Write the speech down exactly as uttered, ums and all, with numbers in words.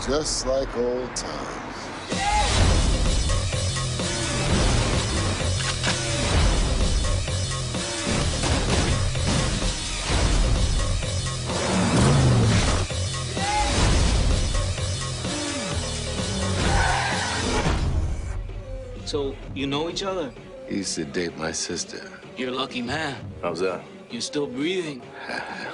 just like old times. So, you know each other? He used to date my sister. You're a lucky man. How's that? You're still breathing.